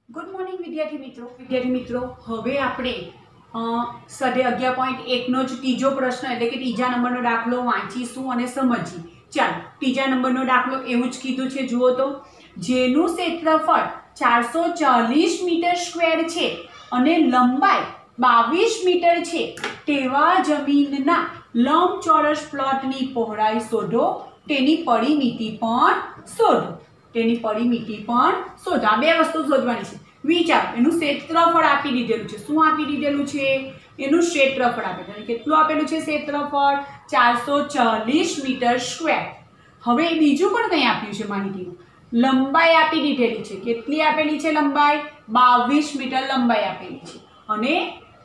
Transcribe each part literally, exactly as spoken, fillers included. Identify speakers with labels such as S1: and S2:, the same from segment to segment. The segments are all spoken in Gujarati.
S1: ગુડ મોર્નિંગ વિદ્યાર્થી મિત્રો વિદ્યાર્થી મિત્રો હવે આપણે સ્વાધ્યાય અગિયાર પોઈન્ટ એકનો જ ત્રીજો પ્રશ્ન એટલે કે ત્રીજા નંબરનો દાખલો વાંચીશું અને સમજીએ. ચાલો, ત્રીજા નંબરનો દાખલો એવું જ કીધું છે. જુઓ તો, જેનું ક્ષેત્રફળ ચારસો ચાલીસ મીટર સ્ક્વેર છે અને લંબાઈ બાવીસ મીટર છે તેવા જમીનના લંબચોરસ પ્લોટની પહોળાઈ શોધો, તેની પરિમિતિ પણ શોધો. તેની પરિમિતિ પણ શોધો. આ બે વસ્તુ શોધવાની છે. વિચાર, એનું ક્ષેત્રફળ આપી દીધેલું છે. શું આપી દીધેલું છે? એનું ક્ષેત્રફળ આપેલું છે. કેટલું આપેલું છે ક્ષેત્રફળ? ચારસો ચાલીસ મીટર સ્ક્વેર. હવે બીજું પણ કંઈ આપ્યું છે માહિતીમાં. લંબાઈ આપી દીધેલી છે. કેટલી આપેલી છે લંબાઈ? બાવીસ મીટર લંબાઈ આપેલી છે. અને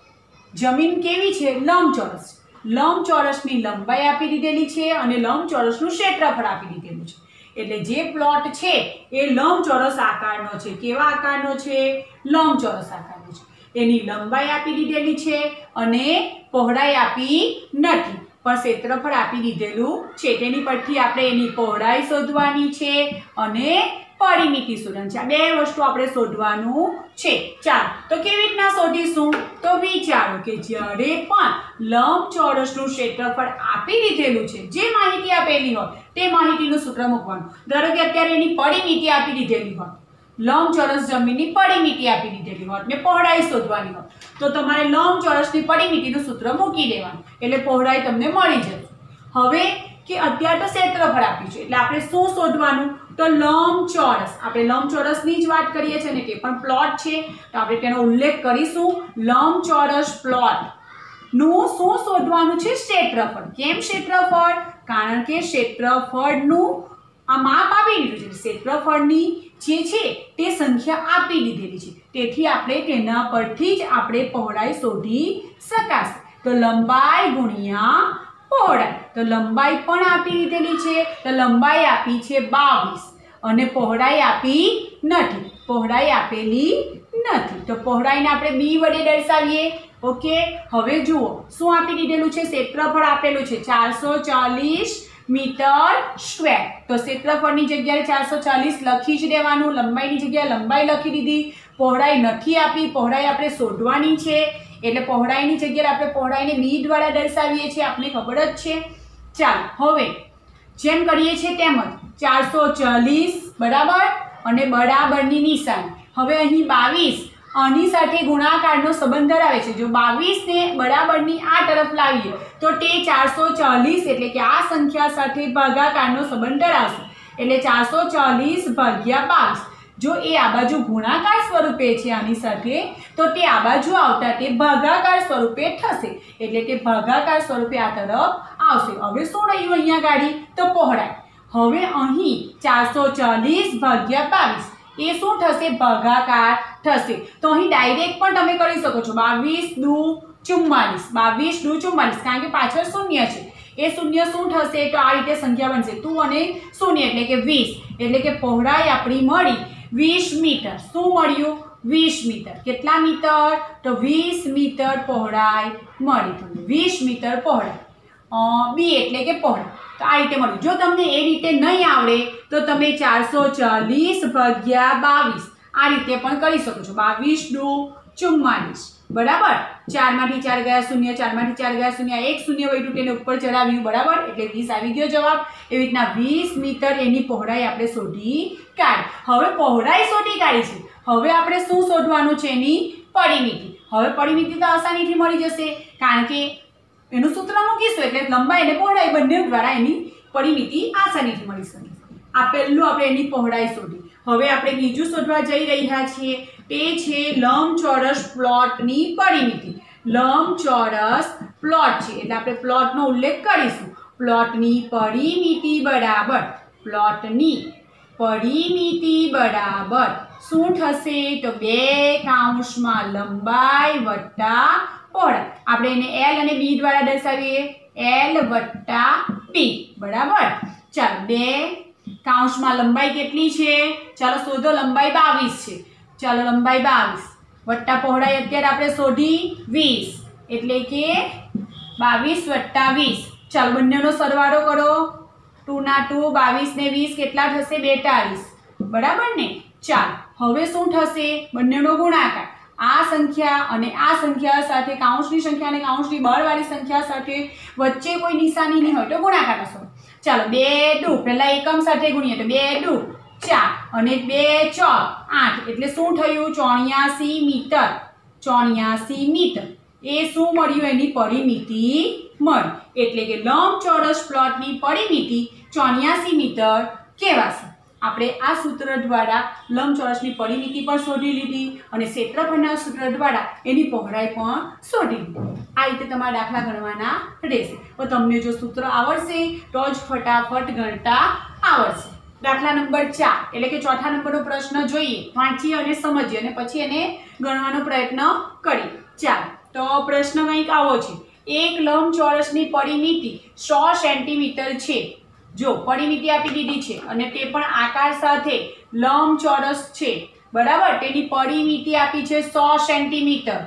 S1: જમીન કેવી છે? લંબચોરસ. લંબચોરસની લંબાઈ આપી દીધેલી છે અને લંબચોરસનું ક્ષેત્રફળ આપી દીધેલું છે. એટલે જે પ્લોટ છે એ લંબચોરસ આકારનો છે. કેવા આકારનો છે? લંબચોરસ આકારનો છે. એની લંબાઈ આપી દીધેલી છે અને પહોળાઈ આપી નથી, પણ ક્ષેત્રફળ આપી દીધેલું છે. તેની પરથી આપણે એની પહોળાઈ શોધવાની છે અને પરિમિતિ શોધવાની છે. આ બે વસ્તુ આપણે શોધવાનું છે. ચાલો, તો કેવી રીતના શોધીશું? તો વિચારો કે જ્યારે પણ લંબચોરસનું ક્ષેત્રફળ આપી દીધેલું છે, જે માહિતી આપેલી હોય તે માહિતીનું સૂત્ર મૂકવાનું. ધારો કે અત્યારે એની પરિમિતિ આપી દીધેલી હોય, લંબચોરસ જમીનની પરિમિતિ આપી દીધેલી હોય ને પહોળાઈ શોધવાની હોય, તો તમારે લંબચોરસની પરિમિતિનું સૂત્ર મૂકી દેવાનું, એટલે પહોળાઈ તમને મળી જશે. હવે કે અત્યારે તો ક્ષેત્રફળ આપ્યું છે એટલે આપણે શું શોધવાનું? તો લંબચોરસ. આપણે લંબચોરસની જ વાત કરીએ છીએ ને, તે પણ પ્લોટ છે તો આપણે તેનો ઉલ્લેખ કરીશું. લંબચોરસ પ્લોટ નું શું શોધવાનું છે? ક્ષેત્રફળ. કેમ ક્ષેત્રફળ? કારણ કે ક્ષેત્રફળનું આ માપ આપી દીધું છે. ક્ષેત્રફળની જે છે તે સંખ્યા આપી દીધેલી છે, તેથી આપણે તેના પરથી જ આપણે પહોળાઈ શોધી શકાશે. તો લંબાઈ ગુણ્યા પહોળાઈ. તો લંબાઈ પણ આપી દીધેલી છે, તો લંબાઈ આપી છે બાવીસ અને પહોળાઈ આપી નથી. પહોળાઈ આપેલી નથી તો પહોળાઈને આપણે બી વડે દર્શાવીએ. ઓકે, હવે જુઓ શું આપી દીધેલું છે? ક્ષેત્રફળ આપેલું છે ચારસો ચાલીસ મીટર સ્ક્વેર. તો ક્ષેત્રફળની જગ્યાએ ચારસો ચાલીસ લખી જ દેવાનું. લંબાઈની જગ્યાએ લંબાઈ લખી દીધી. પહોળાઈ નથી આપી, પહોળાઈ આપણે શોધવાની છે એટલે પહોળાઈની જગ્યાએ આપણે પહોળાઈને બી દ્વારા દર્શાવીએ છીએ, આપણે ખબર જ છે. ચાલો, હવે જેમ કરીએ છીએ તેમ જ ચારસો ચાલીસ બરાબર અને બરાબરની નિશાની. હવે અહીં બાવીસ આની સાથે ગુણાકારનો સંબંધ ધરાવે છે. જો બાવીસ ને બરાબરની આ તરફ લાવીએ તો તે ચારસો ચાલીસ એટલે કે આ સંખ્યા સાથે ભાગાકારનો સંબંધ ધરાવશે. એટલે ચારસો ચાલીસ ભાગ્યા બાવીસ. જો એ આ બાજુ ગુણાકાર સ્વરૂપે છે આની સાથે, તો તે આ બાજુ આવતા તે ભાગાકાર સ્વરૂપે થશે. એટલે કે ભાગાકાર સ્વરૂપે આ તરફ આવશે. હવે શું રહ્યું અહીંયા ગાડી? તો પહોળાઈ. હવે અહીં ચારસો ચાલીસ ભાગ્યા બાવીસ એ શું થશે? ભાગાકાર થશે. તો અહીં ડાયરેક્ટ પણ તમે કરી શકો છો. બાવીસ દુ ચુમ્માલીસ. બાવીસ દુ ચુમ્માલીસ, કારણ કે પાછળ શૂન્ય છે. એ શૂન્ય શું થશે? તો આ રીતે સંખ્યા બનશે તું અને શૂન્ય એટલે કે વીસ. એટલે કે પહોળાઈ આપણી મળી વીસ મીટર. શું મળ્યું? વીસ મીટર. કેટલા મીટર? તો વીસ મીટર પહોળાઈ મળી તમને. વીસ મીટર પહોળાઈ બી એટલે કે પહોળાઈ. તો આ રીતે મળ્યું. જો તમને એ રીતે નહીં આવડે તો તમે ચારસો ચાલીસ ભાગ્યા બાવીસ આ રીતે પણ કરી શકો છો. બાવીસ દુ ચુમ્માલીસ બરાબર. ચાર માંથી ચાર ગયા શૂન્ય, ચાર માંથી ચાર ગયા શૂન્ય, એક શૂન્ય વધ્યું તેને ઉપર ચડાવ્યું બરાબર, એટલે વીસ આવી ગયો જવાબ. એવી રીતના વીસ મીટર એની પહોળાઈ આપણે શોધી કાઢી. હવે પહોળાઈ શોધી કાઢી છે. હવે આપણે શું શોધવાનું છે? એની પરિમિતિ. હવે પરિમિતિ તો આસાનીથી મળી જશે, કારણ કે એનું સૂત્ર મૂકીશું એટલે લંબાઈ અને પહોળાઈ બંને દ્વારા એની પરિમિતિ આસાનીથી મળી શકે. આ પહેલું આપણે એની પહોળાઈ શોધી. હવે આપણે બીજું શોધવા જઈ રહ્યા છીએ, તે છે લંબચોરસ પ્લોટની પરિમિતિ. લંબચોરસ પ્લોટ છે એટલે આપણે પ્લોટનો ઉલ્લેખ કરીશું. પ્લોટની પરિમિતિ બરાબર પ્લોટની પરિમિતિ બરાબર શું થશે? તો બે કાઉન્સમાં લંબાઈ વત્તા પહોળાઈ. આપણે એને એલ અને બી દ્વારા દર્શાવીએ. એલ વત્તા બી બરાબર. ચાલો, બે કાઉન્સમાં લંબાઈ કેટલી છે? ચાલો શોધો. લંબાઈ બાવીસ છે. ચાલો, લંબાઈ બાવીસ વત્તા પહોળાઈ અત્યારે આપણે શોધી વીસ, એટલે કે બાવીસ વત્તા વીસ. ચાલો, બંનેનો સરવાળો કરો. ટુ ના ટુ, બાવીસ ને વીસ કેટલા થશે? બેતાલીસ બરાબર ને. ચાલો હવે શું થશે બંનેનો ગુણાકાર આ સંખ્યા અને આ સંખ્યા સાથે કાઉન્સની સંખ્યા અને કાઉન્સની બળવાળી સંખ્યા સાથે વચ્ચે કોઈ નિશાની નહીં હોય તો ગુણાકાર થશે ચાલો બે દુ પહેલા એકમ સાથે ગુણીએ તો બે દુ ચાર અને બે ચોક આઠ એટલે શું થયું ચોર્યાસી મીટર ચોર્યાસી મીટર એ શું મળ્યું એની પરિમિતિ મળી એટલે કે લંબચોરસ પ્લોટની પરિમિતિ ચોર્યાસી મીટર કહેવાશે આપણે આ સૂત્ર દ્વારા લંબચોરસની પરિમિતિ પણ શોધી લીધી અને ક્ષેત્રફળના સૂત્ર દ્વારા એની પહોળાઈ પણ શોધી લીધી આ રીતે તમારા દાખલા ગણવાના રહેશે તો તમને જો સૂત્ર આવડશે તો જ ફટાફટ ગણતા આવડશે દાખલા નંબર ચાર એટલે કે ચોથા નંબરનો પ્રશ્ન જોઈએ વાંચીએ અને સમજીએ અને પછી એને ગણવાનો પ્રયત્ન કરીએ ચાલો તો પ્રશ્ન કંઈક આવો છે એક લંબચોરસની પરિમિતિ સો સેન્ટીમીટર છે જો પરિમિતિ આપી દીધી છે અને તે પણ આકાર સાથે લંબચોરસ છે બરાબર તેની પરિમિતિ આપી છે સો સેન્ટીમીટર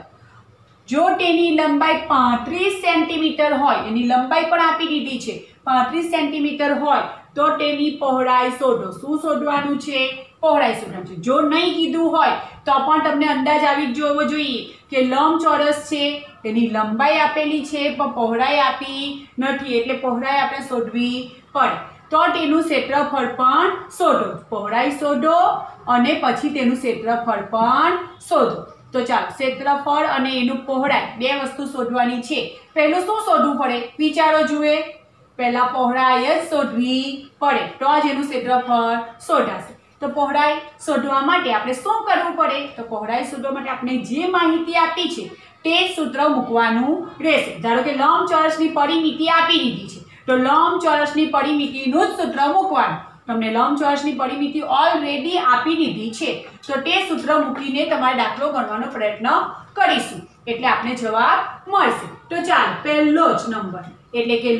S1: જો તેની લંબાઈ પાંત્રીસ સેન્ટીમીટર હોય એની લંબાઈ પણ આપી દીધી છે પાંત્રીસ સેન્ટીમીટર હોય તો તેની પહોળાઈ શોધો શું શોધવાનું છે પહોળાઈ શોધવાનું છે જો નહીં કીધું હોય તો પણ તમને અંદાજ આવી જ જોવો જોઈએ કે લંબચોરસ છે તેની લંબાઈ આપેલી છે પણ પહોળાઈ આપી નથી એટલે પહોળાઈ આપણે શોધવી પડે તો તેનું ક્ષેત્રફળ પણ શોધો પહોળાઈ શોધો અને પછી તેનું ક્ષેત્રફળ પણ શોધો તો ચાલો ક્ષેત્રફળ અને એનું પહોળાઈ બે વસ્તુ શોધવાની છે પહેલું શું શોધવું પડે વિચારો જુએ પહેલા પહોળાઈ જ શોધવી પડે તો જ એનું ક્ષેત્રફળ શોધાશે તો પહોળાઈ શોધવા માટે આપણે શું કરવું પડે તો પહોળાઈ શોધવા માટે આપણે જે માહિતી આપી છે તે જ સૂત્ર મૂકવાનું રહેશે ધારો કે લંબચોરસની પરિમિતિ આપી દીધી છે તો લંબચોરસની પરિમિતિનું જ સૂત્ર મૂકવાનું તમને લંબચોરસની પરિમિતિ ઓલરેડી આપી દીધી છે તો તે સૂત્ર મૂકીને તમારે દાખલો ગણવાનો પ્રયત્ન કરીશું એટલે આપણે જવાબ મળશે તો ચાલો પહેલો જ નંબર એટલે કે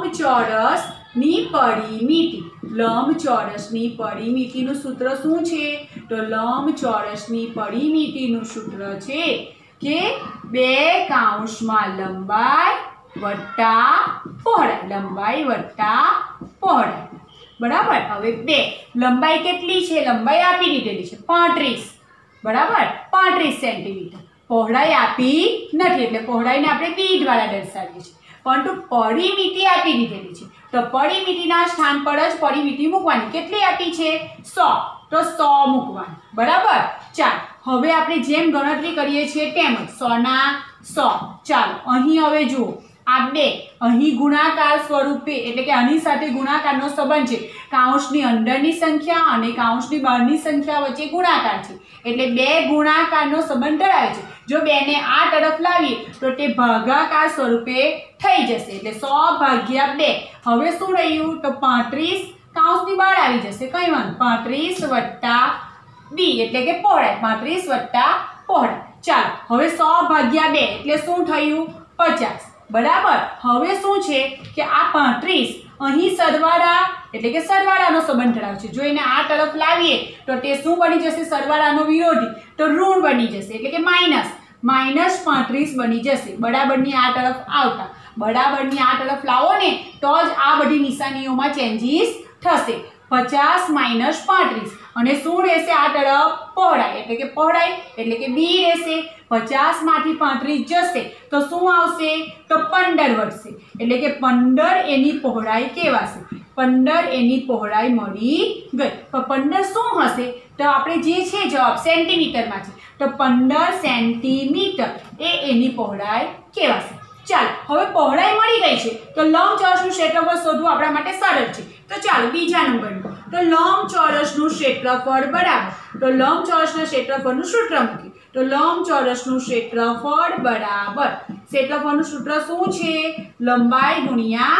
S1: લંબચોરસની પરિમિતિ લંબચોરસની પરિમિતિનું સૂત્ર શું છે તો લંબચોરસની પરિમિતિનું સૂત્ર છે કે બે કાઉન્સમાં લંબાઈ વત્તા પહોળાઈ લંબાઈ વત્તા પહોળાઈ બરાબર હવે બે લંબાઈ કેટલી છે લંબાઈ આપી દીધેલી છે પાંત્રીસ બરાબર પાંત્રીસ સેન્ટીમીટર પહોળાઈ આપી નથી એટલે પહોળાઈને આપણે બી દ્વારા દર્શાવીએ છીએ પરંતુ પરિમિતિ આપી દીધેલી છે તો પરિમિતિના સ્થાન પર જ પરિમિતિ મૂકવાની કેટલી આપી છે સો તો સો મૂકવાની બરાબર ચાલો હવે આપણે જેમ ગણતરી કરીએ છીએ તેમ જ સો ના સો ચાલો અહીં હવે જુઓ આ બે અહીં ગુણાકાર સ્વરૂપે એટલે કે આની સાથે ગુણાકારનો સંબંધ છે કાઉન્સની અંદરની સંખ્યા અને કાઉન્સની બહારની સંખ્યા વચ્ચે ગુણાકાર છે એટલે બે ગુણાકારનો સંબંધ ધરાવે છે જો બે ને આ તરફ લાવીએ તો તે ભાગાકાર સ્વરૂપે થઈ જશે એટલે સો ભાગ્યા બે હવે શું રહ્યું તો પાંત્રીસ કાઉન્સની બહાર આવી જશે કઈ વાંધો પાંત્રીસ વત્તા બી એટલે કે પહોળાઈ પાંત્રીસ વત્તા પહોળાઈ ચાલો હવે સો ભાગ્યા બે એટલે શું થયું પચાસ બરાબર હવે શું છે કે આ પાંત્રીસ અહીં સરવાળા એટલે કે સરવાળાનો સંબંધ ધરાવે છે જો એને આ તરફ લાવીએ તો તે શું બની જશે સરવાળાનો વિરોધી તો ઋણ બની જશે એટલે કે માઇનસ માઇનસ પાંત્રીસ બની જશે બરાબરની આ તરફ આવતા બરાબરની આ તરફ લાવો ને તો જ આ બધી નિશાનીઓમાં ચેન્જીસ થશે પચાસ માઇનસ પાંત્રીસ અને શું રહેશે આ તરફ પહોળાઈ એટલે કે પહોળાઈ એટલે કે બી રહેશે પચાસ માંથી પાંત્રીસ જશે તો શું આવશે તો પંદર વધશે એટલે કે પંદર એની પહોળાઈ કહેવાશે પંદર એની પહોળાઈ મળી ગઈ તો પંદર શું હશે તો આપણે જે છે જવાબ સેન્ટીમીટરમાં છે તો પંદર સેન્ટીમીટર એ એની પહોળાઈ કહેવાશે ચાલો હવે પહોળાઈ મળી ગઈ છે તો લંબચોરસનું ક્ષેત્રફળ શોધવું આપણા માટે સરળ છે તો ચાલો બીજા નંબરનું તો લંબચોરસનું ક્ષેત્રફળ બરાબર તો લંબચોરસના ક્ષેત્રફળનું સૂત્ર મૂકી તો લંબચોરસનું ક્ષેત્રફળ બરાબર ક્ષેત્રફળનું સૂત્ર શું છે લંબાઈ ગુણ્યા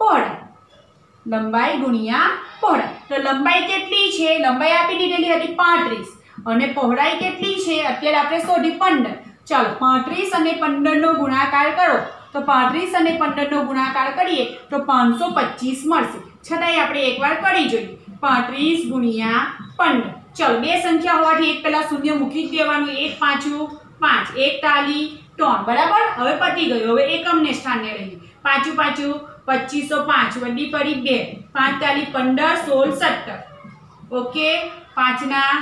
S1: પહોળાઈ લંબાઈ ગુણ્યા પહોળાઈ તો લંબાઈ કેટલી છે લંબાઈ આપી દીધેલી હતી પાંત્રીસ અને પહોળાઈ કેટલી છે અત્યારે આપણે શોધી પંદર ચાલો પાંત્રીસ અને પંદર નો ગુણાકાર કરો તો પાંત્રીસ અને પંદર નો ગુણાકાર કરીએ તો પાંચસો પચીસ મળશે છતાંય આપણે એકવાર કરી જોઈએ પાંત્રીસ ગુણ્યા પંદર ચાલો બે સંખ્યા હોવાથી એક પહેલા શૂન્ય મૂકી જ દેવાનું એક પાંચું પાંચ એક તાલી ત્રણ બરાબર હવે પતી ગયું હવે એકમને સ્થાને રહી પાંચું પાંચું પચીસો પાંચ વડી પડી બે પાંચ તાલી પંદર સોળ સત્તર ઓકે પાંચના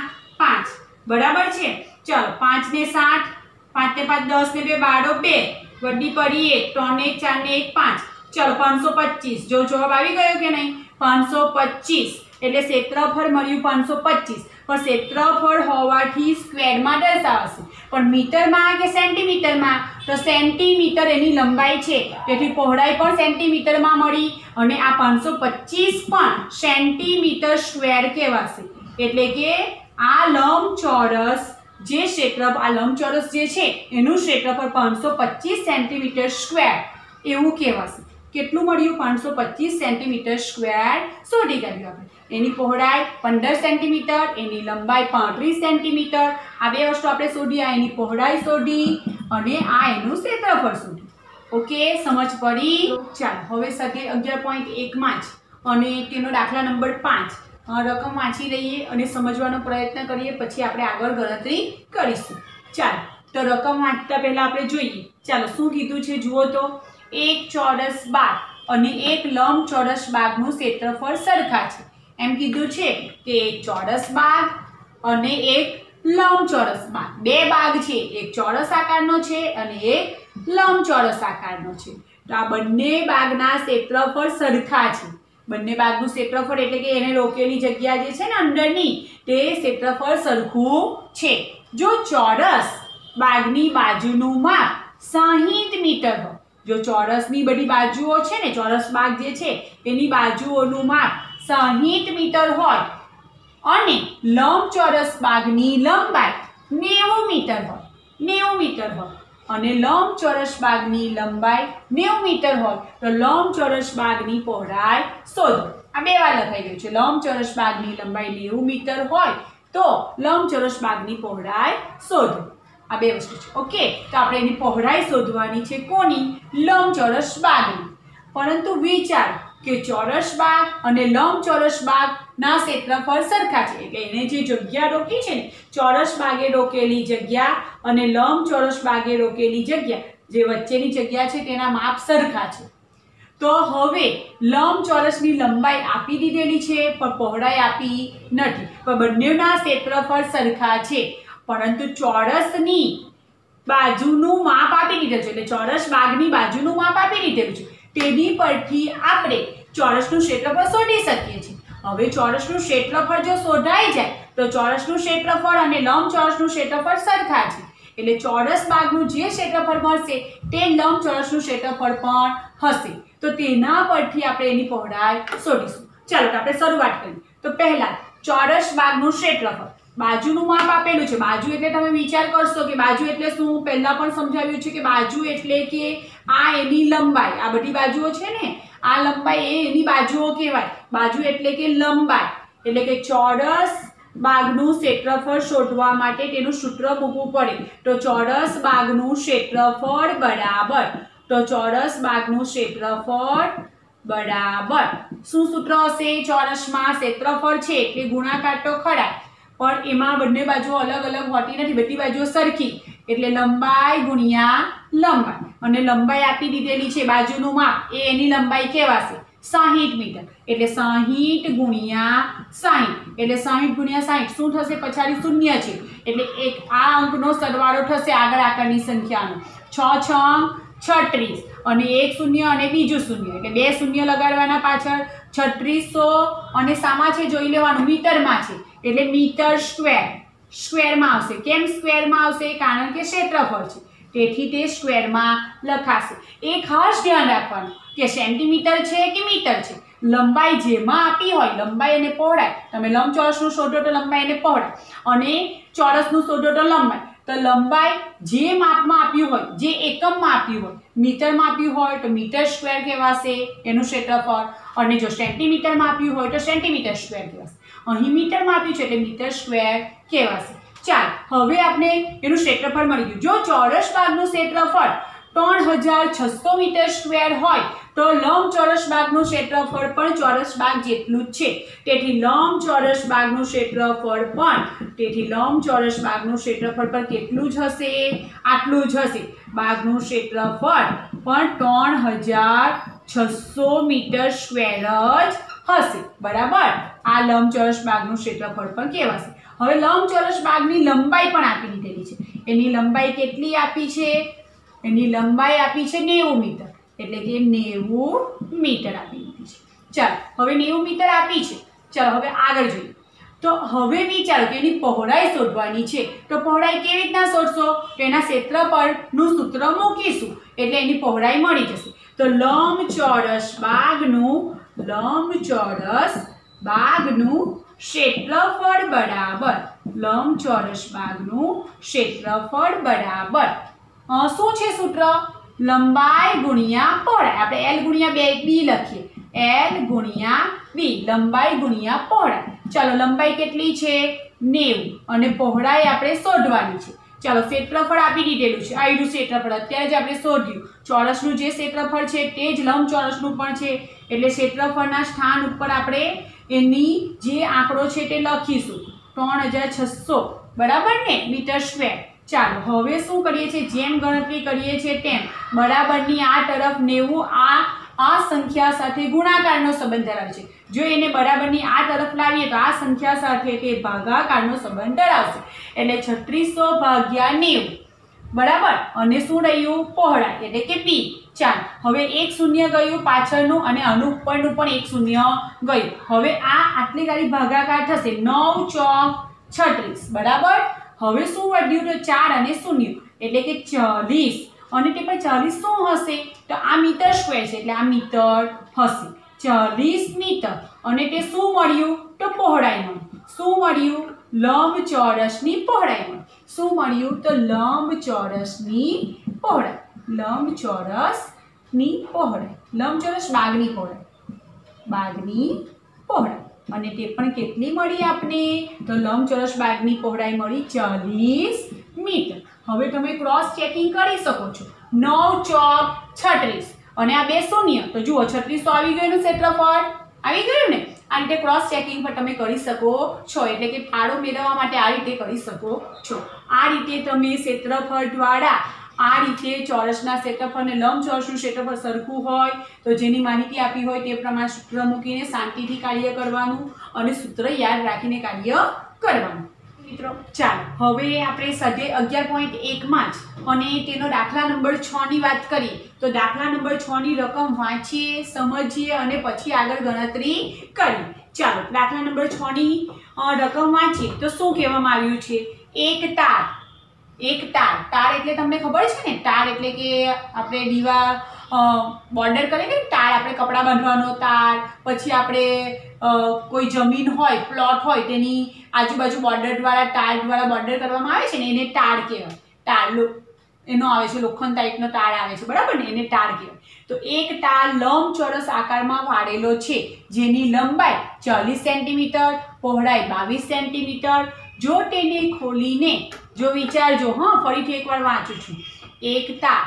S1: પાંચ બરાબર છે। ચાલો પાંચ ને સાત, પાંચ ને પાંચ દસ ને બે બારો બે, વડી પડી એક, ત્રણ ને એક ચાર ને એક પાંચ, ચાલો પાંચસો પચીસ। જો જવાબ આવી ગયો કે નહીં? પાંચસો પચીસ એટલે ક્ષેત્રફળ મળ્યું પાંચસો પચીસ। પણ ક્ષેત્રફળ હોવાથી સ્ક્વેરમાં દર્શાવશે, પણ મીટરમાં કે સેન્ટીમીટરમાં? તો સેન્ટીમીટર એની લંબાઈ છે, તેથી પહોળાઈ પણ સેન્ટીમીટરમાં મળી અને આ પાંચસો પચીસ પણ સેન્ટીમીટર સ્ક્વેર કહેવાશે। એટલે કે આ લંબચોરસ જે ક્ષેત્રફળ આ લંબચોરસ જે છે એનું ક્ષેત્રફળ પાંચસો પચીસ સેન્ટીમીટર સ્ક્વેર એવું કહેવાશે। કેટલું મળ્યું? પાંચસો પચીસ સેન્ટીમીટર સ્ક્વેર શોધી કાઢ્યું આપણે। એની પહોળાઈ પંદર સેન્ટીમીટર, એની લંબાઈ પાંત્રીસ સેન્ટીમીટર, આ બે વસ્તુ આપણે શોધી, આ એની પહોળાઈ શોધી અને આ એનું ક્ષેત્રફળ શોધી। ઓકે, સમજ પડી? ચાલો હવે સાથે અગિયાર પોઈન્ટ એક માં જ અને તેનો દાખલા નંબર પાંચ રકમ વાંચી લઈએ અને સમજવાનો પ્રયત્ન કરીએ, પછી આપણે આગળ ગણતરી કરીશું। ચાલો તો રકમ વાંચતા પહેલા આપણે જોઈએ। ચાલો શું કીધું છે જુઓ તો, એક ચોરસ બાગ અને એક લંબચોરસ બાગનું ક્ષેત્રફળ સરખા છે। એમ કીધું છે કે એક ચોરસ બાગ અને એક લંબચોરસ બાગ, બે બાગ છે, એક ચોરસ આકારનો છે અને એક લંબચોરસ આકારનો છે। તો આ બંને બાગના ક્ષેત્રફળ સરખા છે। બંને બાગનું ક્ષેત્રફળ એટલે કે એને રોકેલી જગ્યા જે છે ને અંદરની, તે ક્ષેત્રફળ સરખું છે। જો ચોરસ બાગની બાજુનું માપ સાહીઠ મીટર હોય, જો ચોરસની બધી બાજુઓ છે ને, ચોરસ બાગ જે છે એની બાજુઓનું માપ સાહીઠ મીટર હોય અને લંબચોરસ બાગની લંબાઈ નેવું મીટર હોય, નેવું મીટર હોય અને લંબચોરસ બાગની લંબાઈ નેવું મીટર હોય, તો લંબચોરસ બાગની પહોળાઈ શોધો। આ બે વાર લખાઈ ગયું છે। લંબચોરસ બાગની લંબાઈ નેવું મીટર હોય તો લંબચોરસ બાગની પહોળાઈ શોધો। આ બે વસ્તુ છે। ઓકે, તો આપણે એની પહોળાઈ શોધવાની છે કોની? લંબચોરસ બાગની। પરંતુ વિચાર કે ચોરસ બાગ અને લંબચોરસ બાગના ક્ષેત્રફળ સરખા છે, એટલે એને જે જગ્યા રોકી છે ને, ચોરસ બાગે રોકેલી જગ્યા અને લંબચોરસ બાગે રોકેલી જગ્યા, જે વચ્ચેની જગ્યા છે તેના માપ સરખા છે। તો હવે લંબચોરસની લંબાઈ આપી દીધેલી છે પણ પહોળાઈ આપી નથી, પણ બંનેના ક્ષેત્રફળ સરખા છે, પરંતુ ચોરસની બાજુનું માપ આપી દીધેલું છે, એટલે ચોરસ બાગની બાજુનું માપ આપી દીધેલું છે, તેની પરથી આપણે ચોરસનું ક્ષેત્રફળ શોધી શકીએ છીએ। હવે ચોરસનું ક્ષેત્રફળ જો શોધાઈ જાય તો ચોરસનું ક્ષેત્રફળ અને લંબચોરસનું ક્ષેત્રફળ સરખા છે, એટલે ચોરસ બાગનું જે ક્ષેત્રફળ મળશે તે લંબચોરસનું ક્ષેત્રફળ પણ હશે। તો તેના પરથી આપણે એની પહોળાઈ શોધીશું। ચાલો તો આપણે શરૂઆત કરીએ। તો પહેલા ચોરસ બાગનું ક્ષેત્રફળ, બાજુનું માપ આપેલું છે। બાજુ એટલે તમે વિચાર કરશો કે બાજુ એટલે શું? પહેલા પણ સમજાવ્યું છે કે બાજુ એટલે કે આ એની લંબાઈ, આ બધી બાજુઓ છે ને, આ લંબાઈ એ એની બાજુઓ કહેવાય। બાજુ એટલે કે લંબાઈ, એટલે કે ચોરસ બાગનું ક્ષેત્રફળ શોધવા માટે તેનું સૂત્ર મૂકવું પડે। તો ચોરસ બાગનું ક્ષેત્રફળ બરાબર, તો ચોરસ બાગનું ક્ષેત્રફળ બરાબર શું સૂત્ર હશે? ચોરસમાં ક્ષેત્રફળ છે એટલે ગુણાકાર તો ખરા, પણ એમાં બંને બાજુઓ અલગ અલગ હોતી નથી, બધી બાજુઓ સરખી, એટલે લંબાઈ ગુણ્યા લંબાઈ, અને લંબાઈ આપી દીધેલી છે, બાજુનું માપ એ એની લંબાઈ કહેવાશે સાહીઠ મીટર, એટલે સાહીઠ ગુણ્યા સાહીઠ, એટલે સાહીઠ ગુણ્યા સાહીઠ શું થશે? પછાડી શૂન્ય છે એટલે એક આ અંકનો સરવાળો થશે આગળ આકારની સંખ્યાનો, છ છ છત્રીસ અને એક શૂન્ય અને બીજું શૂન્ય, એટલે બે શૂન્ય લગાડવાના પાછળ, છત્રીસો અને સામા છે જોઈ લેવાનું, મીટરમાં છે એટલે મીટર સ્ક્વેર, સ્ક્વેરમાં આવશે। કેમ સ્ક્વેરમાં આવશે? કારણ કે ક્ષેત્રફળ છે, તેથી તે સ્ક્વેરમાં લખાશે। એ ખાસ ધ્યાન રાખવાનું કે સેન્ટીમીટર છે કે મીટર છે, લંબાઈ જેમાં આપી હોય, લંબાઈ અને પહોળાઈ, તમે લંબચોરસનું શોધો તો લંબાઈ અને પહોળાઈ, અને ચોરસનું શોધો તો લંબાઈ, તો લંબાઈ જે માપમાં આપ્યું હોય, જે એકમમાં આપ્યું હોય, મીટરમાં આપ્યું હોય તો મીટર સ્ક્વેર કહેવાશે એનું ક્ષેત્રફળ, અને જો સેન્ટીમીટરમાં આપ્યું હોય તો સેન્ટીમીટર સ્ક્વેર કહેવાશે। અહીં મીટરમાં આપ્યું છે એટલે મીટર સ્ક્વેર કહેવાશે। ચાલ હવે આપણે એનું ક્ષેત્રફળ મળી ગયું। જો ચોરસ બાગનું ક્ષેત્રફળ ત્રણ હજાર છસો મીટર સ્ક્વેર હોય તો લંબચોરસ બાગનું ક્ષેત્રફળ પણ ચોરસ બાગ જેટલું જ છે, તેથી લંબચોરસ બાગનું ક્ષેત્રફળ પણ તેથી લંબચોરસ બાગનું ક્ષેત્રફળ પણ કેટલું જ હશે? આટલું જ હશે। બાગનું ક્ષેત્રફળ પણ ત્રણ હજાર છસો મીટર સ્ક્વેર જ હશે, બરાબર? આ લંબચોરસ બાગનું ક્ષેત્રફળ પણ કહેવાશે। હવે લંબચોરસ બાગની લંબાઈ પણ આપી દીધેલી છે. એની લંબાઈ કેટલી આપી છે? એની લંબાઈ આપી છે નેવું મીટર, એટલે કે નેવું મીટર આપી દીધી છે. ચાલો હવે નેવું મીટર આપી છે. ચાલો હવે આગળ જોઈએ. તો હવે વિચારો કે એની પહોળાઈ શોધવાની છે. તો પહોળાઈ કેવી રીતના શોધશો? તો એના ક્ષેત્રફળનું સૂત્ર મૂકીશું એટલે એની પહોળાઈ મળી જશે. તો લંબચોરસ બાગનું લંબચોરસ બાગનું ક્ષેત્રફળ બરાબર લંબચોરસ બાગનું ક્ષેત્રફળ બરાબર શું છે સૂત્ર? લંબાઈ ગુણ્યા પહોળાઈ. આપણે એલ ગુણ્યા બે બી લખીએ. એલ ગુણ્યા બી, લંબાઈ ગુણ્યા પહોળાઈ. ચાલો લંબાઈ કેટલી છે? નેવું અને પહોળાઈ આપણે શોધવાની છે. ચાલો ક્ષેત્રફળ આપી દીધેલું છે. આયરું ક્ષેત્રફળ અત્યારે જ આપણે શોધ્યું. ચોરસનું જે ક્ષેત્રફળ છે તે જ લંબચોરસનું પણ છે, એટલે ક્ષેત્રફળના સ્થાન ઉપર આપણે એની જે આંકડો છે તે લખીશું ત્રણ હજાર છસો બરાબર ને મીટર સ્ક્વેર. ચાલો હવે શું કરીએ છીએ? જેમ ગણતરી કરીએ છીએ તેમ બરાબરની આ તરફ નેવું આ આ સંખ્યા સાથે ગુણાકારનો સંબંધ ધરાવે છે. જો એને બરાબરની આ તરફ લાવીએ તો આ સંખ્યા સાથે તે ભાગાકારનો સંબંધ ધરાવશે, એટલે છત્રીસો ભાગ્યા નેવું બરાબર. અને શું રહ્યું? પહોળાઈ એટલે કે પી. ચાલો હવે એક શૂન્ય ગયું પાછળનું અને આનું ઉપરનું પણ એક શૂન્ય ગયું. હવે આ આટલી ગાડી ભાગાકાર થશે. નવ ચોક છત્રીસ બરાબર. હવે શું વધ્યું? તો ચાર અને શૂન્ય એટલે કે ચાલીસ. અને તે પણ ચાલીસ શું હશે? તો આ મીટર સ્ક્વેર છે એટલે આ મીટર હશે. ચાલીસ મીટર. અને તે શું મળ્યું? તો પહોળાઈ મળ્યું. શું મળ્યું? લંબચોરસની પહોળાઈ મળી. શું મળ્યું? તો લંબચોરસની પહોળાઈ. લંબચોરસની પહોળાઈ. લંબચોરસ બાગની પહોળાઈ. બાગની પહોળાઈ. અને તે પણ કેટલી મળી આપને? તો લંબચોરસ બાગની પહોળાઈ મળી ચાલીસ મીટર. હવે તમે ક્રોસ ચેકિંગ કરી શકો છો. નવ ચોક છત્રીસ અને આ બે શૂન્ય, તો જુઓ છત્રીસ તો આવી ગયું ક્ષેત્રફળ આવી ગયું ને. આ રીતે ક્રોસ ચેકિંગ પણ તમે કરી શકો છો, એટલે કે ફાળો મેળવવા માટે આ રીતે કરી શકો છો. આ રીતે તમે ક્ષેત્રફળ દ્વારા આ રીતે ચોરસના ક્ષેત્રફળ અને લંબચોરસનું ક્ષેત્રફળ સરખું હોય તો જેની માહિતી આપી હોય તે પ્રમાણે સૂત્ર મૂકીને શાંતિથી કાર્ય કરવાનું અને સૂત્ર યાદ રાખીને કાર્ય કરવાનું. મિત્રો ચાલો હવે આપણે સ્વાધ્યાય અગિયાર પોઈન્ટ એકમાં જ અને તેનો દાખલા નંબર છ ની વાત કરીએ. તો દાખલા નંબર છ ની રકમ વાંચીએ, સમજીએ અને પછી આગળ ગણતરી કરીએ. ચાલો દાખલા નંબર છ ની રકમ વાંચીએ તો શું કહેવામાં આવ્યું છે? એક તાર. એક તાર. તાર એટલે તમને ખબર છે ને? તાર એટલે કે આપણે દીવા બોર્ડર કરીએ ને તાર, આપણે કપડાં બાંધવાનો તાર, પછી આપણે કોઈ જમીન હોય પ્લોટ હોય તેની આજુબાજુ બોર્ડર દ્વારા તાર દ્વારા બોર્ડર કરવામાં આવે છે ને એને તાર કહેવાય. તાર એનો આવે છે લોખંડ ટાઈપનો તાર આવે છે બરાબર ને, એને તાર કહેવાય. તો એક તાર લંબચોરસ આકારમાં વાળેલો છે જેની લંબાઈ ચાલીસ સેન્ટીમીટર, પહોળાઈ બાવીસ સેન્ટીમીટર. જો તેને ખોલીને જો વિચારજો, હા ફરીથી એકવાર વાંચું છું. એક તાર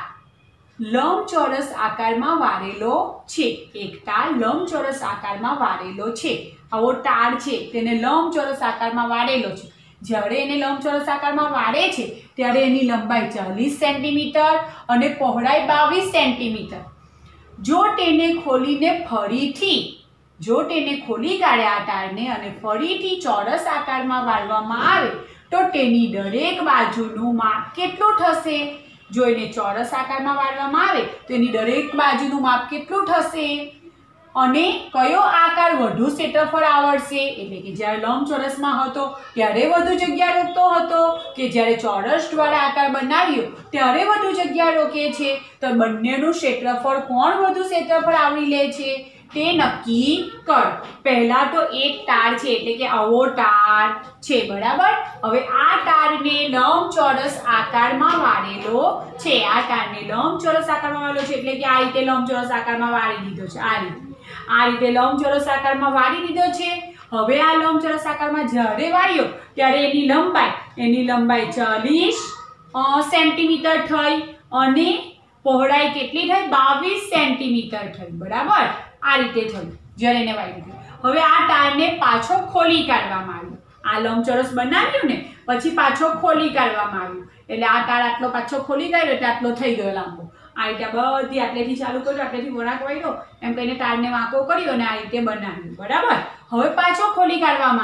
S1: લંબચોરસ આકારમાં વાળેલો છે. એક તાર લંબચોરસ આકારમાં વાળેલો છે. આવો તાર છે તેને લંબચોરસ આકારમાં વાળેલો છે. જ્યારે એને લંબચોરસ આકારમાં વાળે છે ત્યારે એની લંબાઈ ચાલીસ સેન્ટીમીટર અને પહોળાઈ બાવીસ સેન્ટીમીટર. જો તેને ખોલીને ફરીથી જો તેને ખોલી કાઢે આ તારને અને ફરીથી ચોરસ આકારમાં વાળવામાં આવે તો તેની દરેક બાજુનું માપ કેટલું થશે? જો એને ચોરસ આકારમાં વાળવામાં આવે તો એની દરેક બાજુનું માપ કેટલું થશે? અને કયો આકાર વધુ ક્ષેત્રફળ આવડશે? એટલે કે જ્યારે લંબચોરસમાં હતો ત્યારે વધુ જગ્યા રોકતો હતો કે જ્યારે ચોરસ દ્વારા આકાર બનાવ્યો ત્યારે વધુ જગ્યા રોકે છે? તો બંનેનું ક્ષેત્રફળ કોણ વધુ ક્ષેત્રફળ આવરી લે છે તે નક્કી કર. પહેલા તો એક તાર છે એટલે કે આવો તાર છે બરાબર. હવે આ તારને લંબચોરસ આકારમાં વાળેલો છે. આ તારને લંબચોરસ આકારમાં વાળેલો છે એટલે કે આ રીતે લંબચોરસ આકારમાં વાળી દીધો છે. આ રીતે આ રીતે લંબચોરસ આકારમાં વાળી દીધો છે. હવે આ લંબચોરસ આકારમાં જ્યારે વાળ્યો ત્યારે એની લંબાઈ એની લંબાઈ ચાલીસ સેન્ટીમીટર થઈ અને પહોળાઈ કેટલી થઈ? બાવીસ સેન્ટીમીટર થઈ બરાબર. આ રીતે થયું જ્યારે એને વાળ્યું. હવે આ તારને પાછો ખોલી કાઢવામાં આવ્યો. આ લંબચોરસ બનાવ્યું ને પછી પાછો ખોલી કાઢવામાં આવ્યું એટલે આ તાર આટલો પાછો ખોલી કાઢ્યો એટલે આટલો થઈ ગયો લાંબો. આ રીતે બધી આટલેથી ચાલુ કર્યો, આટલેથી વળાંક વાળ્યો, એમ કહીને તારને વાંકો કર્યો અને આ રીતે બનાવ્યું બરાબર. હવે પાછો ખોલી કાઢવામાં આવ્યું.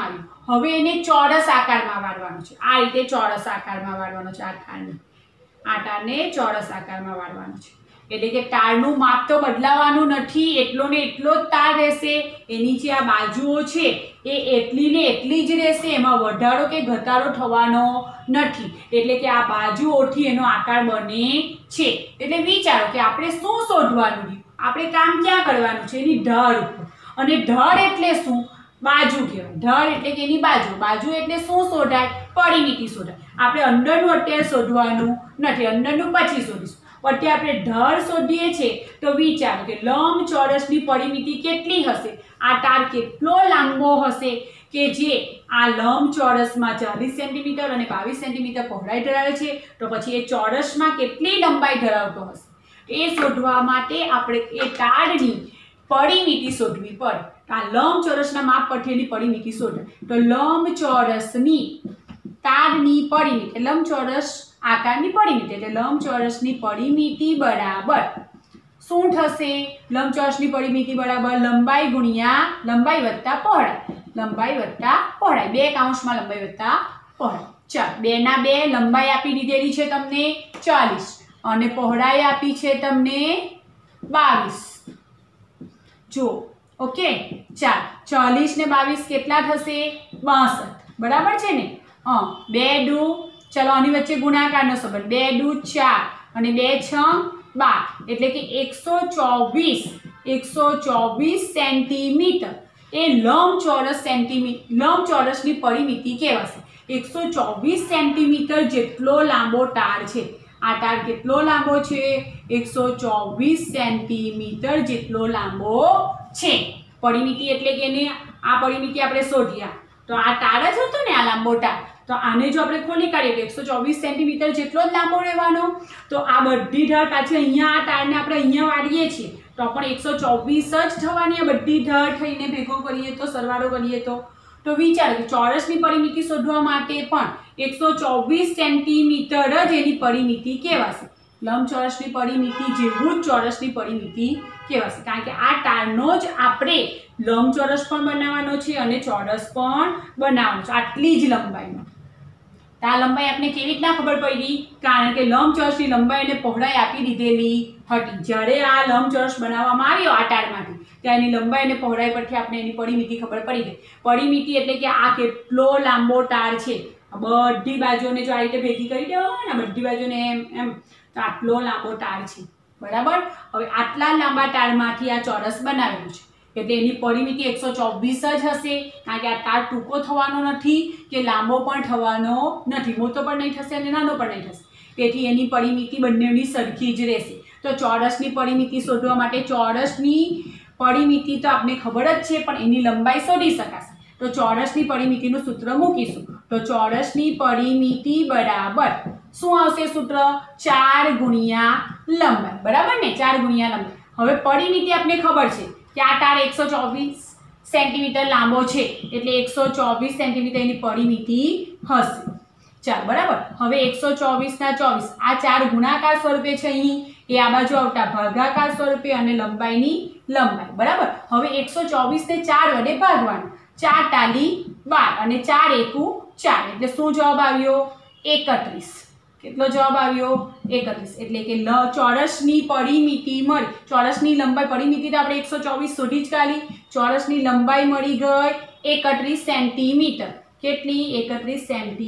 S1: હવે એને ચોરસ આકારમાં વાળવાનો છે। આ રીતે ચોરસ આકારમાં વાળવાનો છે। આ તારને આ તારને ચોરસ આકારમાં વાળવાનો છે, એટલે કે તારનું માપ તો બદલાવાનું નથી, એટલો ને એટલો જ તાર રહેશે। એની જે આ બાજુઓ છે એ એટલી ને એટલી જ રહેશે, એમાં વધારો કે ઘટાડો થવાનો નથી, એટલે કે આ બાજુઓથી એનો આકાર બને છે। એટલે વિચારો કે આપણે શું શોધવાનું છે, આપણે કામ ક્યાં કરવાનું છે, એની ઢાળ ઉપર। અને ઢાળ એટલે શું? બાજુ કહેવાય। ઢાળ એટલે કે એની બાજુ, બાજુ એટલે શું શોધાય? પરિમિતિ શોધાય। આપણે અંદરનું અત્યારે શોધવાનું નથી, અંદરનું પછી શોધીશું। અત્યારે આપણે ઢાળ શોધીએ છીએ, તો વિચારો કે લંબચોરસની પરિમિતિ કેટલી હશે? આ તાર કેટલો લાંબો હશે કે જે આ લંબચોરસમાં ચાલીસ સેન્ટીમીટર અને બાવીસ સેન્ટીમીટર પહોળાઈ ધરાવે છે, તો પછી એ ચોરસમાં કેટલી લંબાઈ ધરાવતો હશે? એ શોધવા માટે આપણે એ તારની પરિમિતિ શોધવી પડે। આ લંબચોરસના માપ પરથી એની પરિમિતિ શોધાય। તો લંબચોરસની તારની પરિમિતિ, લંબચોરસ આકારની પરિમિતિ એટલે લંબચોરસની પરિમિતિ બરાબર શું થશે? લંબચોરસની પરિમિતિ બરાબર લંબાઈ ગુણ્યા લંબાઈ વત્તા પહોળાઈ, લંબાઈ વત્તા પહોળાઈ, બે કાઉન્સમાં લંબાઈ વત્તા પહોળાઈ। ચાલો, બે ના બે લંબાઈ આપી દીધેલી છે તમને ચાલીસ અને પહોળાઈ આપી છે તમને બાવીસ। જો ઓકે, ચાલો, ચાલીસ ને બાવીસ કેટલા થશે? બાસઠ, બરાબર છે ને? હા, બે દુ, ચલો આની વચ્ચે ગુણાકારનો સંબંધ, બે દુ ચાર અને બે છ બાર, એટલે કે એકસો ચોવીસ એકસો ચોવીસ સેન્ટીમીટર એ લંબચોરસ સેન્ટીમીટર લંબચોરસની પરિમિતિ કહેવાશે। એકસો ચોવીસ સેન્ટીમીટર જેટલો લાંબો તાર છે। આ તાર કેટલો લાંબો છે? એકસો ચોવીસ સેન્ટીમીટર જેટલો લાંબો છે। પરિમિતિ એટલે કે એને આ પરિમિતિ આપણે શોધ્યા, તો આ તાર જ હતો ને, આ લાંબો તાર, તો આને જો આપણે ખોલી કાઢીએ તો એકસો ચોવીસ સેન્ટીમીટર જેટલો જ લાંબો રહેવાનો। તો આ બધી ઢાળ પાછી અહીંયા આ તારને આપણે અહીંયા વાળીએ છીએ તો પણ એકસો ચોવીસ જ થવાની। આ બધી ઢાળ થઈને ભેગો કરીએ તો, સરવાળો કરીએ તો તો વિચારો કે ચોરસની પરિમિતિ શોધવા માટે પણ એકસો ચોવીસ સેન્ટીમીટર જ એની પરિમિતિ કહેવાશે। લંબચોરસની પરિમિતિ જેવું જ ચોરસની પરિમિતિ કહેવાશે, કારણ કે આ તારનો જ આપણે લંબચોરસ પણ બનાવવાનો છે અને ચોરસ પણ બનાવવાનો છે, આટલી જ લંબાઈનો। આ લંબાઈ આપણે કેવી રીતના ખબર પડી? કારણ કે લંબચોરસની લંબાઈ અને પહોળાઈ આપી દીધેલી હતી। જ્યારે આ લંબચોરસ બનાવવામાં આવ્યો આ તારમાંથી, ત્યાં એની લંબાઈ અને પહોળાઈ પરથી આપણે એની પરિમિતિ ખબર પડી ગઈ। પરિમિતિ એટલે કે આ કેટલો લાંબો તાર છે, બધી બાજુઓને જો આ રીતે ભેગી કરી દેવા હોય ને, બધી બાજુને એમ એમ, તો આટલો લાંબો તાર છે, બરાબર। હવે આટલા લાંબા તારમાંથી આ ચોરસ બનાવેલું છે, એટલે એની પરિમિતિ એકસો ચોવીસ જ હશે, કારણ કે આ તાર ટૂંકો થવાનો નથી કે લાંબો પણ થવાનો નથી, મોટો પણ નહીં થશે અને નાનો પણ નહીં થશે, તેથી એની પરિમિતિ બંનેની સરખી જ રહેશે। તો ચોરસની પરિમિતિ શોધવા માટે ચોરસની પરિમિતિ તો આપણે ખબર જ છે, પણ એની લંબાઈ શોધી શકાશે। તો ચોરસની પરિમિતિનું સૂત્ર મૂકીશું, તો ચોરસની પરિમિતિ બરાબર શું આવશે સૂત્ર? ચાર ગુણ્યા લંબાઈ, બરાબર ને? ચાર ગુણ્યા લંબાઈ। હવે પરિમિતિ આપણે ખબર છે કે આ તાર એકસો ચોવીસ સેન્ટીમીટર લાંબો છે, એટલે એકસો ચોવીસ સેન્ટીમીટર એની પરિમિતિ હશે। ચાલો, બરાબર। હવે એકસો ચોવીસ ના ચોવીસ, આ ચાર ગુણાકાર સ્વરૂપે છે અહીં, એ આ બાજુ આવતા ભાગાકાર સ્વરૂપે અને લંબાઈની લંબાઈ, બરાબર। હવે એકસો ચોવીસ ને ચાર વડે ભાગવાનું, ચાર તાલી બાર અને ચાર એકુ ચાર, એટલે શું જવાબ આવ્યો? એકત્રીસ। કેટલો જવાબ આવ્યો? એકત્રીસ। એટલે કે ચોરસની પરિમિતિ મળી, ચોરસની લંબાઈ, પરિમિતિ તો આપણે એકસો ચોવીસ શોધી જ કાઢી, ચોરસની લંબાઈ મળી ગઈ એકત્રીસ સેન્ટીમીટર। કેટલી? એકત્રીસ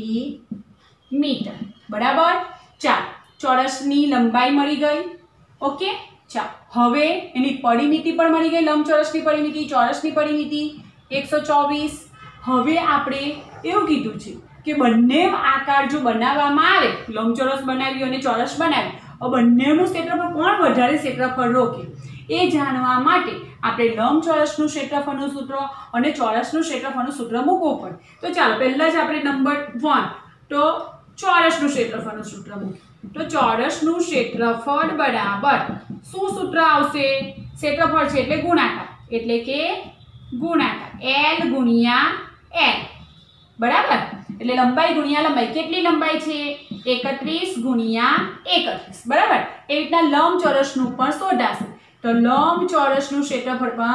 S1: સેન્ટીમીટર, બરાબર। ચાલો, ચોરસની લંબાઈ મળી ગઈ, ઓકે। ચાલો, હવે એની પરિમિતિ પણ મળી ગઈ, લંબચોરસની પરિમિતિ, ચોરસની પરિમિતિ એકસો ચોવીસ। હવે આપણે એવું કીધું છે કે બંને આકાર જો બનાવવામાં આવે, લંબચોરસ બનાવ્યું અને ચોરસ બનાવ્યું, બંનેનું ક્ષેત્રફળ કોણ વધારે ક્ષેત્રફળ રોકે એ જાણવા માટે આપણે લંબચોરસનું ક્ષેત્રફળનું સૂત્ર અને ચોરસનું ક્ષેત્રફળનું સૂત્ર મૂકવું પડે। તો ચાલો, પહેલા જ આપણે નંબર વન, તો ચોરસનું ક્ષેત્રફળનું સૂત્ર મૂકીએ। તો ચોરસનું ક્ષેત્રફળ બરાબર શું સૂત્ર આવશે? ક્ષેત્રફળ છે એટલે ગુણાકાર, એટલે કે ગુણાકાર એલ ગુણ્યા એલ, બરાબર। એટલે લંબાઈ ગુણ્યા લંબાઈ, કેટલી લંબાઈ છે? એકત્રીસ ગુણ્યા એકત્રીસ, બરાબર। એ રીતના લંબચોરસનું પણ શોધાશે, તો લંબચોરસનું ક્ષેત્રફળ પણ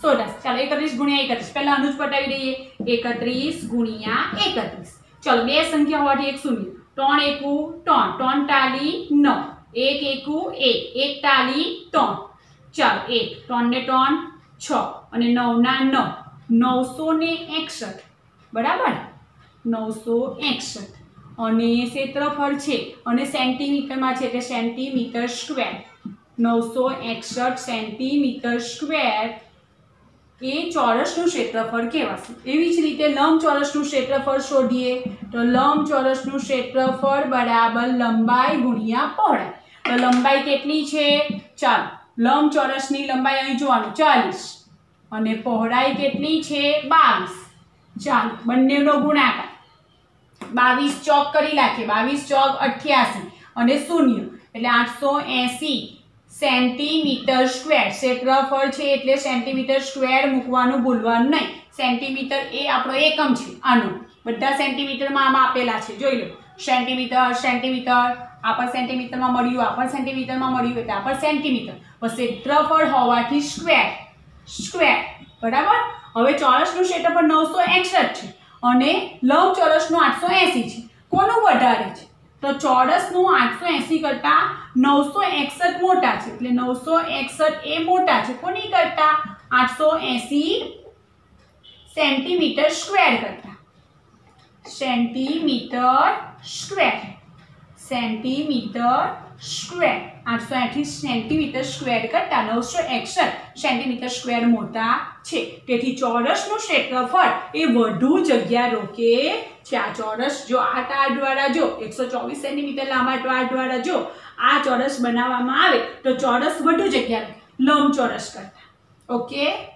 S1: સોળસ. ચાલો એકત્રીસ ગુણ્યા એકત્રીસ પહેલા અનુજ પટાવી દઈએ. એકત્રીસ ગુણ્યા એકત્રીસ. ચલો બે સંખ્યા હોવાથી એક શૂન્ય. ત્રણ એકુ ત્રણ, ત્રણ ટાલી નવ, એક એકુ એક, એક ટાલી ત્રણ. ચાલો એક, ત્રણ ને ત્રણ છ અને નવ ના નવ, નવસો ને એકસઠ. બરાબર, નવસો એકસઠ. અને ક્ષેત્રફળ છે અને સેન્ટીમીટરમાં છે એટલે સેન્ટીમીટર સ્ક્વેર. નવસો એકસઠ સેન્ટીમીટર સ્ક્વેર એ ચોરસનું ક્ષેત્રફળ કહેવાશે. એવી જ રીતે લંબચોરસનું ક્ષેત્રફળ શોધીએ તો લંબચોરસનું ક્ષેત્રફળ બરાબર લંબાઈ ગુણ્યા પહોળાઈ. તો લંબાઈ કેટલી છે? ચાલો લંબચોરસની લંબાઈ અહીં જોવાનું ચાલીસ અને પહોળાઈ કેટલી છે? બાવીસ. ચાલો બંનેનો ગુણાકાર. બાવીસ ચોક કરી નાખીએ. બાવીસ ચોક અઠ્યાસી અને શૂન્ય એટલે આઠસો એસી સેન્ટીમીટર સ્ક્વેર. ક્ષેત્રફળ છે એટલે સેન્ટીમીટર સ્ક્વેર મૂકવાનું ભૂલવાનું નહીં. સેન્ટીમીટર એ આપણો એકમ છે. આનો બધા સેન્ટીમીટરમાં આમાં આપેલા છે, જોઈ લો. સેન્ટીમીટર સેન્ટીમીટર આ પર સેન્ટીમીટરમાં મળ્યું, આ પર સેન્ટીમીટરમાં મળ્યું એટલે આ પર સેન્ટીમીટર. ક્ષેત્રફળ હોવાથી સ્ક્વેર સ્ક્વેર. બરાબર. હવે ચોરસનું ક્ષેત્રફળ નવસો એકસઠ છે અને લંબચોરસનું આઠસો એસી છે. કોનું વધારે છે? તો ચોરસનું આઠસો એસી કરતા નવસો એકસઠ મોટા છે એટલે નવસો એકસઠ એ મોટા છે. કોની કરતા? આઠસો એસી સેન્ટીમીટર સ્ક્વેર કરતા. સેન્ટીમીટર સ્ક્વેર સેન્ટીમીટર સ્ક્વેર આઠસો એસી સેન્ટીમીટર સ્ક્વેર કરતા નવસો એકસઠ સેન્ટીમીટર સ્ક્વેર મોટા છે. તેથી ચોરસનું ક્ષેત્રફળ એ વધુ જગ્યા રોકે છે. આ ચોરસ જો આ તાર દ્વારા જો એકસો ચોવીસ સેન્ટીમીટર લાંબા તાર દ્વારા જો આ ચોરસ બનાવવામાં આવે તો ચોરસ વધુ જગ્યા લંબચોરસ કરતા. ઓકે.